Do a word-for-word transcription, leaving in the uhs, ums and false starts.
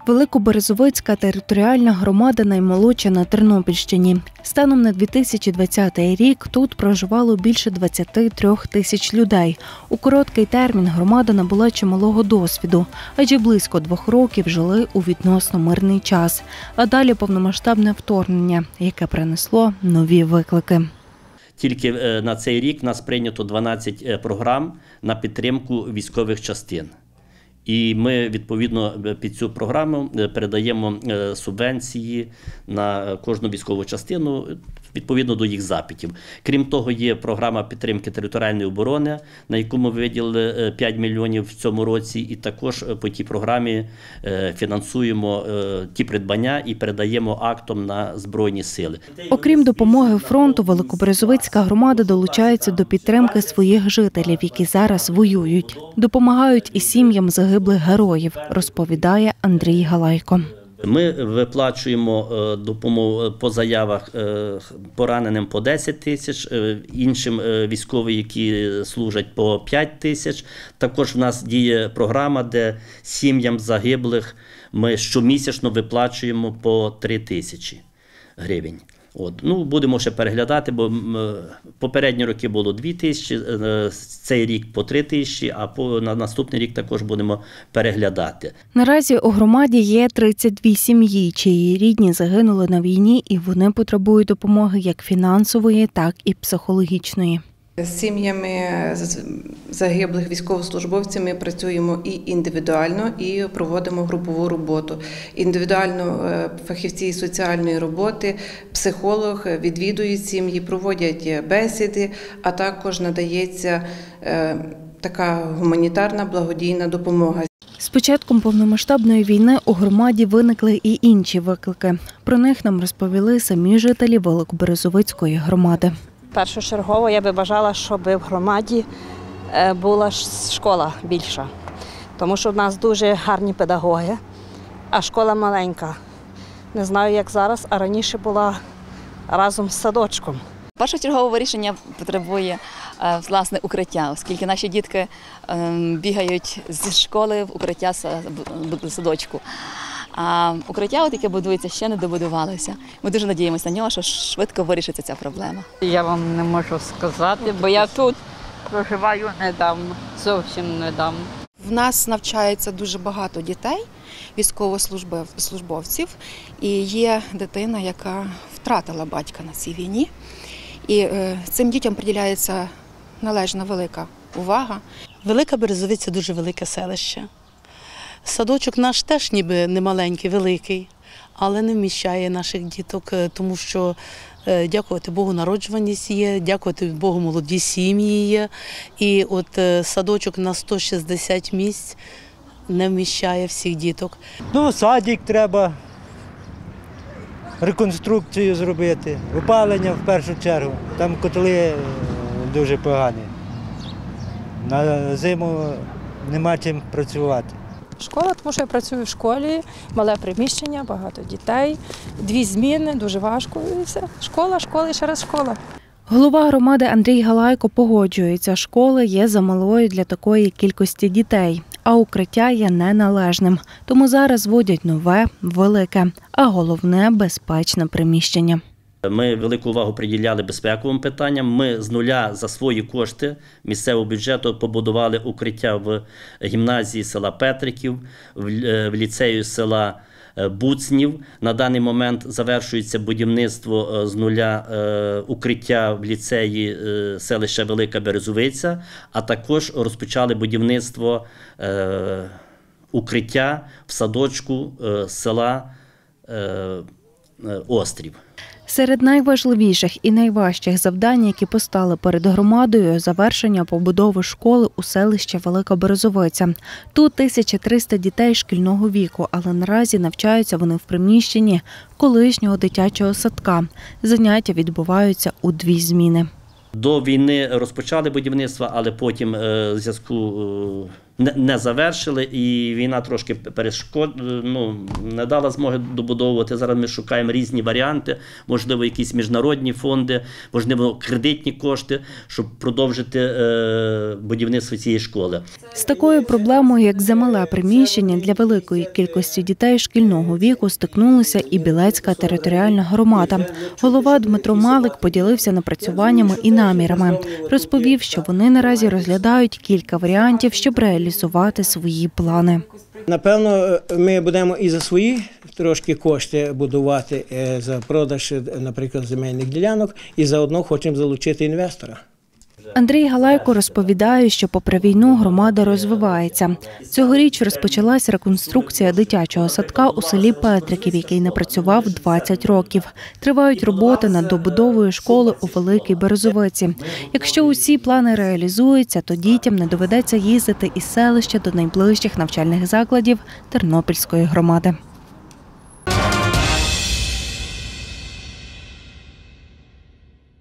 Великоберезовицька територіальна громада наймолодша на Тернопільщині. Станом на дві тисячі двадцятий рік тут проживало більше двадцяти трьох тисяч людей. У короткий термін громада набула чималого досвіду, адже близько двох років жили у відносно мирний час. А далі повномасштабне вторгнення, яке принесло нові виклики. Тільки на цей рік нас прийнято дванадцять програм на підтримку військових частин. І ми, відповідно, під цю програму передаємо субвенції на кожну військову частину, відповідно до їх запитів. Крім того, є програма підтримки територіальної оборони, на яку ми виділили п'ять мільйонів в цьому році, і також по тій програмі фінансуємо ті придбання і передаємо актом на Збройні сили. Окрім допомоги фронту, Великоберезовицька громада долучається до підтримки своїх жителів, які зараз воюють. Допомагають і сім'ям загиблих героїв, розповідає Андрій Галайко. Ми виплачуємо допомогу по заявах пораненим по десять тисяч, іншим військовим, які служать, по п'ять тисяч. Також в нас діє програма, де сім'ям загиблих ми щомісячно виплачуємо по три тисячі гривень. От. Ну, будемо ще переглядати, бо попередні роки було дві тисячі, цей рік по три тисячі, а по, на наступний рік також будемо переглядати. Наразі у громаді є тридцять дві сім'ї, чиї рідні загинули на війні, і вони потребують допомоги як фінансової, так і психологічної. З сім'ями загиблих військовослужбовців ми працюємо і індивідуально, і проводимо групову роботу. Індивідуально фахівці соціальної роботи, психолог відвідують сім'ї, проводять бесіди, а також надається така гуманітарна благодійна допомога. З початком повномасштабної війни у громаді виникли і інші виклики. Про них нам розповіли самі жителі Великоберезовицької громади. Першочергово я би бажала, щоб в громаді була школа більша, тому що в нас дуже гарні педагоги, а школа маленька. Не знаю, як зараз, а раніше була разом з садочком. Першочергове вирішення потребує власне укриття, оскільки наші дітки бігають з школи в укриття садочку. А укриття, яке будується, ще не добудувалося. Ми дуже надіємося на нього, що швидко вирішиться ця проблема. Я вам не можу сказати, бо я тут проживаю недавно, зовсім недавно. В нас навчається дуже багато дітей, військовослужбовців, і є дитина, яка втратила батька на цій війні. І цим дітям приділяється належна велика увага. Велика Березовиця – дуже велике селище. Садочок наш теж ніби не маленький, великий, але не вміщає наших діток, тому що, дякувати Богу, народжуваність є, дякувати Богу, молоді сім'ї є. І от садочок на сто шістдесят місць не вміщає всіх діток. Ну, садик треба, реконструкцію зробити, опалення в першу чергу. Там котли дуже погані. На зиму нема чим працювати. Школа, тому що я працюю в школі, мале приміщення, багато дітей, дві зміни, дуже важко і все. Школа, школа і ще раз школа. Голова громади Андрій Галайко погоджується, школа є замалою для такої кількості дітей, а укриття є неналежним. Тому зараз зводять нове, велике, а головне – безпечне приміщення. Ми велику увагу приділяли безпековим питанням. Ми з нуля за свої кошти місцевого бюджету побудували укриття в гімназії села Петриків, в ліцею села Буцнів. На даний момент завершується будівництво з нуля укриття в ліцеї селища Велика Березовиця, а також розпочали будівництво укриття в садочку села Острів. Серед найважливіших і найважчих завдань, які постали перед громадою – завершення побудови школи у селищі Велика Березовиця. Тут тисяча триста дітей шкільного віку, але наразі навчаються вони в приміщенні колишнього дитячого садка. Заняття відбуваються у дві зміни. До війни розпочали будівництво, але потім в зв'язку не, не завершили, і війна трошки перешкод, ну, не дала змоги добудовувати. Зараз ми шукаємо різні варіанти, можливо, якісь міжнародні фонди, можливо, кредитні кошти, щоб продовжити е, будівництво цієї школи. З такою проблемою, як замале приміщення для великої кількості дітей шкільного віку, стикнулася і Білецька територіальна громада. Голова Дмитро Малик поділився напрацюваннями і намірами. Розповів, що вони наразі розглядають кілька варіантів, щоб реалізувати свої плани. Напевно, ми будемо і за свої трошки кошти будувати, за продаж, наприклад, земельних ділянок, і заодно хочемо залучити інвестора. Андрій Галайко розповідає, що попри війну громада розвивається. Цьогоріч розпочалась реконструкція дитячого садка у селі Петриків, який не працював двадцять років. Тривають роботи над добудовою школи у Великій Березовиці. Якщо усі плани реалізуються, то дітям не доведеться їздити із селища до найближчих навчальних закладів Тернопільської громади.